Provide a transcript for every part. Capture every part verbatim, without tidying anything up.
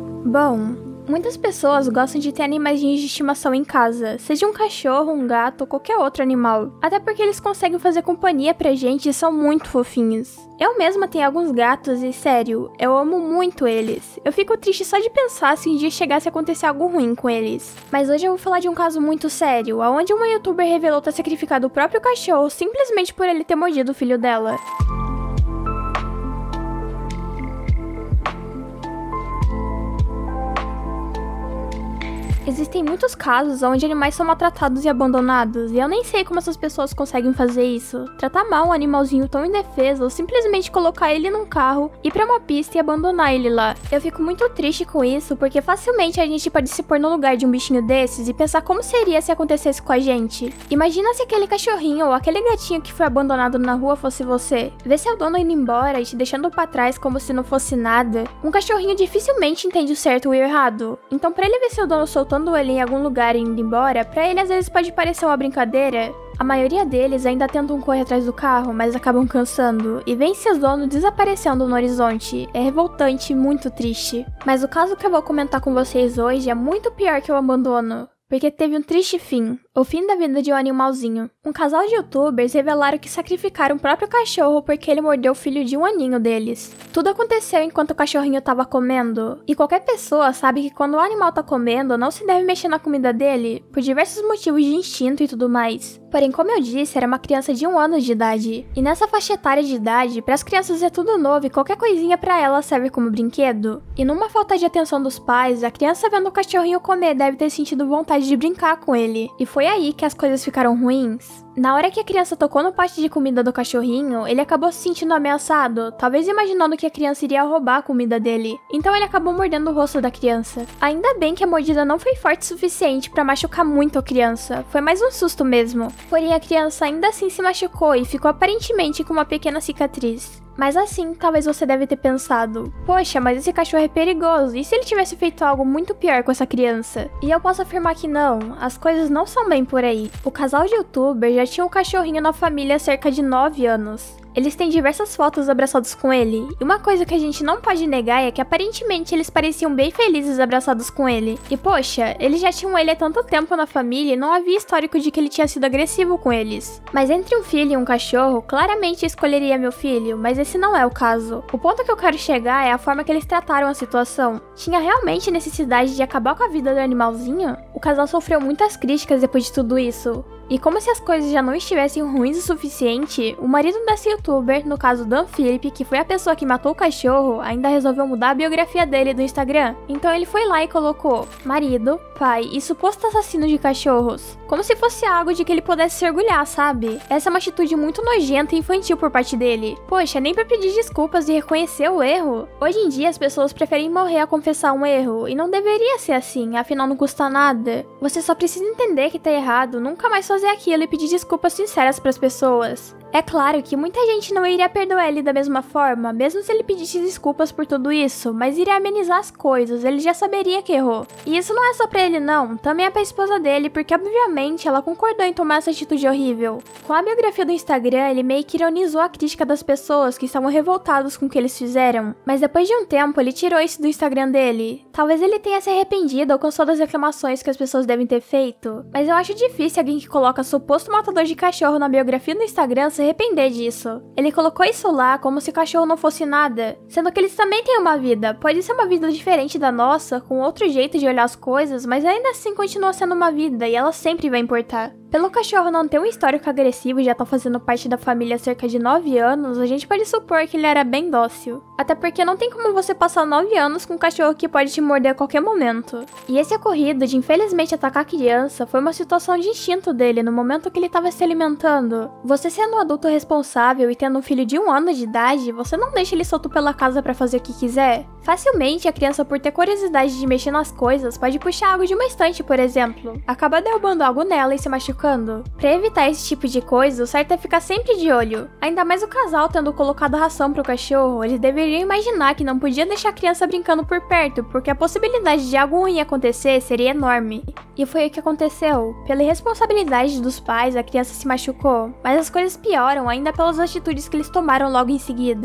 Bom, muitas pessoas gostam de ter animaizinhos de estimação em casa, seja um cachorro, um gato ou qualquer outro animal. Até porque eles conseguem fazer companhia pra gente e são muito fofinhos. Eu mesma tenho alguns gatos e, sério, eu amo muito eles. Eu fico triste só de pensar se um dia chegasse a acontecer algo ruim com eles. Mas hoje eu vou falar de um caso muito sério, onde uma youtuber revelou ter sacrificado o próprio cachorro simplesmente por ele ter mordido o filho dela. Existem muitos casos onde animais são maltratados e abandonados, e eu nem sei como essas pessoas conseguem fazer isso. Tratar mal um animalzinho tão indefeso ou simplesmente colocar ele num carro, ir pra uma pista e abandonar ele lá. Eu fico muito triste com isso, porque facilmente a gente pode se pôr no lugar de um bichinho desses e pensar como seria se acontecesse com a gente. Imagina se aquele cachorrinho ou aquele gatinho que foi abandonado na rua fosse você. Ver seu dono indo embora e te deixando pra trás como se não fosse nada. Um cachorrinho dificilmente entende o certo ou o errado. Então pra ele ver seu dono soltando ele em algum lugar e indo embora, pra ele às vezes pode parecer uma brincadeira. A maioria deles ainda tentam correr atrás do carro, mas acabam cansando, e vêm seus donos desaparecendo no horizonte. É revoltante e muito triste. Mas o caso que eu vou comentar com vocês hoje é muito pior que o abandono, porque teve um triste fim, o fim da vida de um animalzinho. Um casal de youtubers revelaram que sacrificaram o próprio cachorro porque ele mordeu o filho de um aninho deles. Tudo aconteceu enquanto o cachorrinho estava comendo, e qualquer pessoa sabe que quando o animal tá comendo, não se deve mexer na comida dele, por diversos motivos de instinto e tudo mais. Porém, como eu disse, era uma criança de um ano de idade, e nessa faixa etária de idade, para as crianças é tudo novo e qualquer coisinha para elas serve como brinquedo. E numa falta de atenção dos pais, a criança vendo o cachorrinho comer deve ter sentido vontade de brincar com ele, e foi aí que as coisas ficaram ruins. Na hora que a criança tocou no pote de comida do cachorrinho, ele acabou se sentindo ameaçado, talvez imaginando que a criança iria roubar a comida dele. Então ele acabou mordendo o rosto da criança. Ainda bem que a mordida não foi forte o suficiente para machucar muito a criança, foi mais um susto mesmo. Porém a criança ainda assim se machucou e ficou aparentemente com uma pequena cicatriz. Mas assim, talvez você deve ter pensado, poxa, mas esse cachorro é perigoso, e se ele tivesse feito algo muito pior com essa criança? E eu posso afirmar que não, as coisas não são bem por aí. O casal de youtubers já tinha um cachorrinho na família há cerca de nove anos. Eles têm diversas fotos abraçados com ele, e uma coisa que a gente não pode negar é que aparentemente eles pareciam bem felizes abraçados com ele. E poxa, eles já tinham ele há tanto tempo na família e não havia histórico de que ele tinha sido agressivo com eles. Mas entre um filho e um cachorro, claramente eu escolheria meu filho, mas esse não é o caso. O ponto que eu quero chegar é a forma que eles trataram a situação. Tinha realmente necessidade de acabar com a vida do animalzinho? O casal sofreu muitas críticas depois de tudo isso. E como se as coisas já não estivessem ruins o suficiente, o marido dessa youtuber, no caso Dan Philip, que foi a pessoa que matou o cachorro, ainda resolveu mudar a biografia dele do Instagram. Então ele foi lá e colocou: marido, pai e suposto assassino de cachorros. Como se fosse algo de que ele pudesse se orgulhar, sabe? Essa é uma atitude muito nojenta e infantil por parte dele. Poxa, nem pra pedir desculpas e reconhecer o erro. Hoje em dia as pessoas preferem morrer a confessar um erro, e não deveria ser assim, afinal não custa nada. Você só precisa entender que tá errado, nunca mais fazer aquilo e pedir desculpas sinceras pras pessoas. É claro que muita gente não iria perdoar ele da mesma forma, mesmo se ele pedisse desculpas por tudo isso, mas iria amenizar as coisas, ele já saberia que errou. E isso não é só pra ele não, também é pra esposa dele, porque obviamente ela concordou em tomar essa atitude horrível. Com a biografia do Instagram, ele meio que ironizou a crítica das pessoas que estavam revoltados com o que eles fizeram, mas depois de um tempo ele tirou isso do Instagram dele. Talvez ele tenha se arrependido ou cansou das reclamações que as pessoas devem ter feito, mas eu acho difícil alguém que coloca suposto matador de cachorro na biografia do Instagram se arrepender disso. Ele colocou isso lá como se o cachorro não fosse nada, sendo que eles também têm uma vida. Pode ser uma vida diferente da nossa, com outro jeito de olhar as coisas, mas ainda assim continua sendo uma vida e ela sempre vai importar. Pelo cachorro não ter um histórico agressivo e já tá fazendo parte da família há cerca de nove anos, a gente pode supor que ele era bem dócil. Até porque não tem como você passar nove anos com um cachorro que pode te morder a qualquer momento. E esse ocorrido de infelizmente atacar a criança foi uma situação de instinto dele no momento que ele estava se alimentando. Você sendo um adulto responsável e tendo um filho de um ano de idade, você não deixa ele solto pela casa pra fazer o que quiser. Facilmente a criança, por ter curiosidade de mexer nas coisas, pode puxar algo de uma estante, por exemplo, acaba derrubando algo nela e se machucando. Pra evitar esse tipo de coisa, o certo é ficar sempre de olho. Ainda mais o casal tendo colocado ração pro cachorro, eles deveriam imaginar que não podia deixar a criança brincando por perto, porque a possibilidade de algo ruim acontecer seria enorme. E foi o que aconteceu. Pela irresponsabilidade dos pais, a criança se machucou, mas as coisas pioram ainda pelas atitudes que eles tomaram logo em seguida.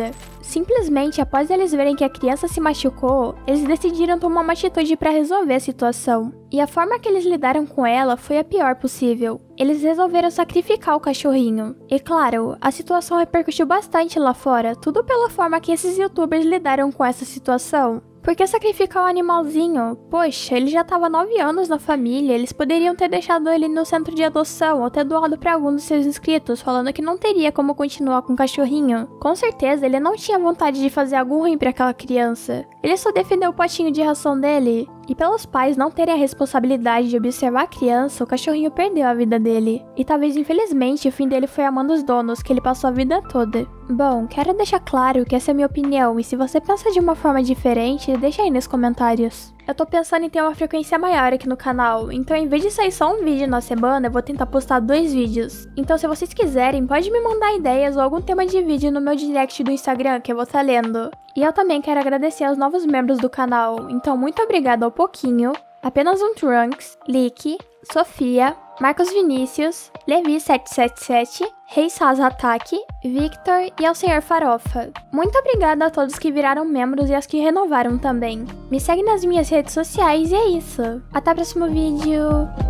Simplesmente, após eles verem que a criança se machucou, eles decidiram tomar uma atitude para resolver a situação. E a forma que eles lidaram com ela foi a pior possível. Eles resolveram sacrificar o cachorrinho. E claro, a situação repercutiu bastante lá fora, tudo pela forma que esses youtubers lidaram com essa situação. Porque sacrificar o animalzinho? Poxa, ele já tava nove anos na família, eles poderiam ter deixado ele no centro de adoção ou ter doado para algum dos seus inscritos, falando que não teria como continuar com o cachorrinho. Com certeza, ele não tinha vontade de fazer algo ruim para aquela criança. Ele só defendeu o potinho de ração dele. E pelos pais não terem a responsabilidade de observar a criança, o cachorrinho perdeu a vida dele. E talvez, infelizmente, o fim dele foi a mão dos donos, que ele passou a vida toda. Bom, quero deixar claro que essa é a minha opinião, e se você pensa de uma forma diferente, deixa aí nos comentários. Eu tô pensando em ter uma frequência maior aqui no canal, então em vez de sair só um vídeo na semana, eu vou tentar postar dois vídeos. Então se vocês quiserem, pode me mandar ideias ou algum tema de vídeo no meu direct do Instagram, que eu vou estar lendo. E eu também quero agradecer aos novos membros do canal, então muito obrigada ao Pouquinho, Apenas um Trunks, Lick, Sofia, Marcos Vinícius, Levi sete sete sete, Rei Saz Ataque, Victor e ao Senhor Farofa. Muito obrigada a todos que viraram membros e aos que renovaram também. Me segue nas minhas redes sociais e é isso. Até o próximo vídeo.